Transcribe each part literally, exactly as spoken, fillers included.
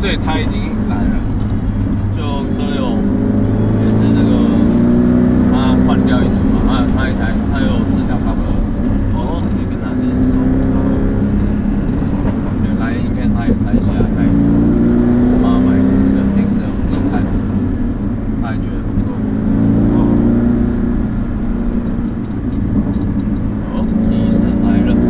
所以他已经来了，就车友也是那个他换掉一组嘛，他他一台他有四条卡车，哦，可以跟他认识哦。原来影片他也拆下来，他也是我妈买的那个平时我自己看，他还觉得不错。哦，医生来了。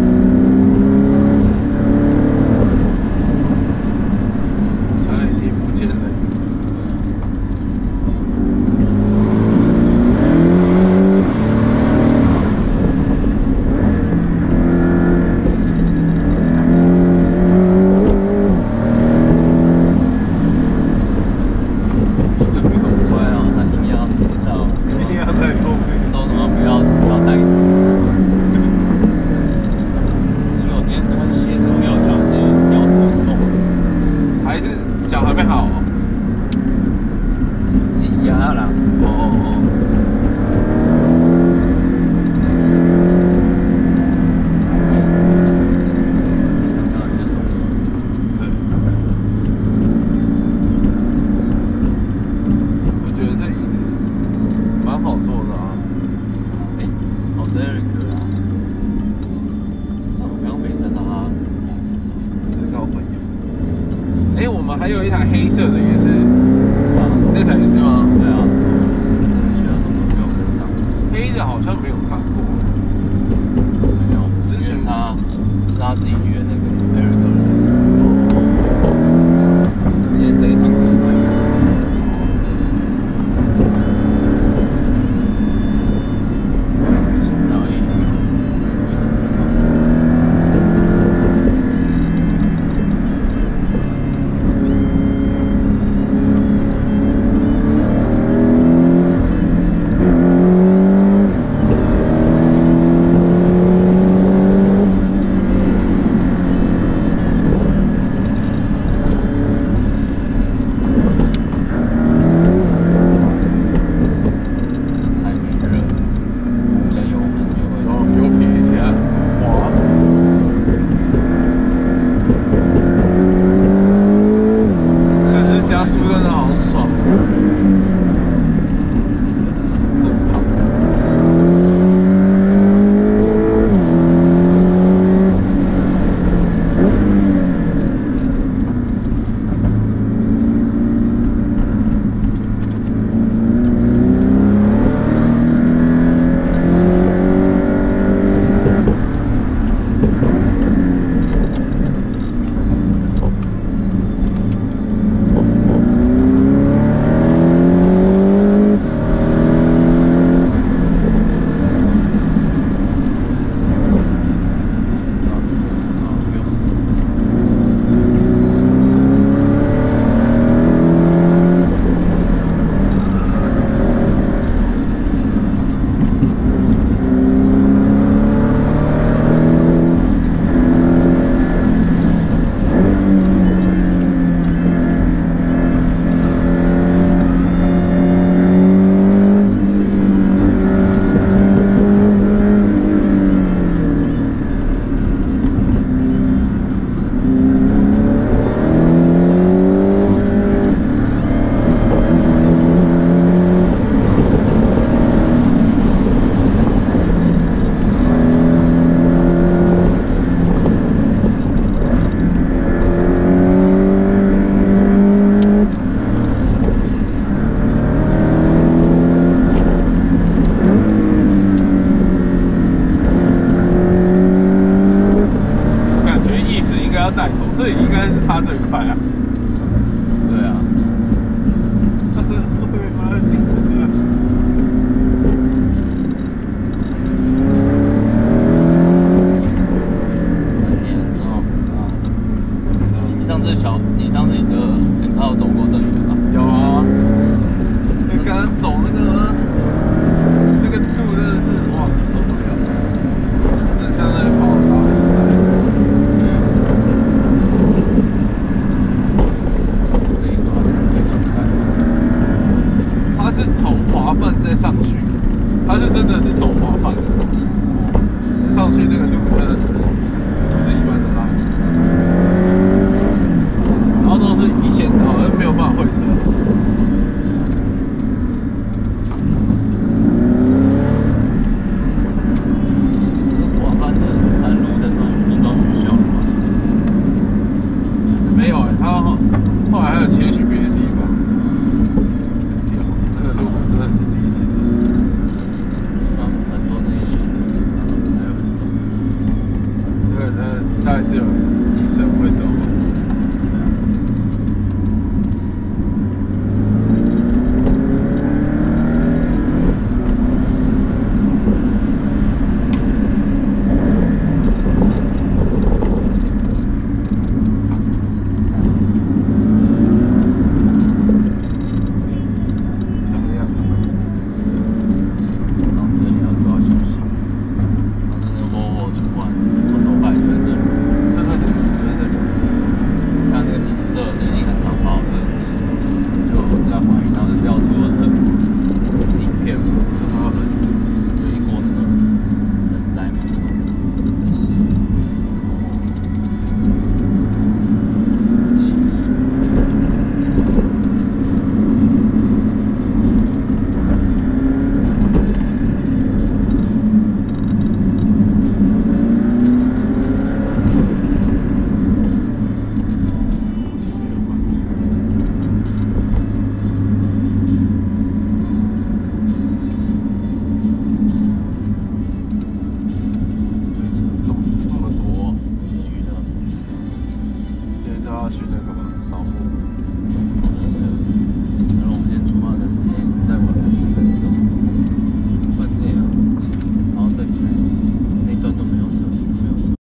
还有一台黑色的也是，啊，那台也是吗？对啊，其他都没有跟上。黑的好像没有看过，没有。之前他是他自己约那个 Eric 的，今天这一趟是他约。这应该是他最快啊！对啊，他的后面把它顶成这样。你上次小，你上次你的，你他有走过这里的吗？有啊，你刚刚走那个那个路真的是哇受不了，真像在跑拉力赛。 概只有医生会走吧。去那个扫墓。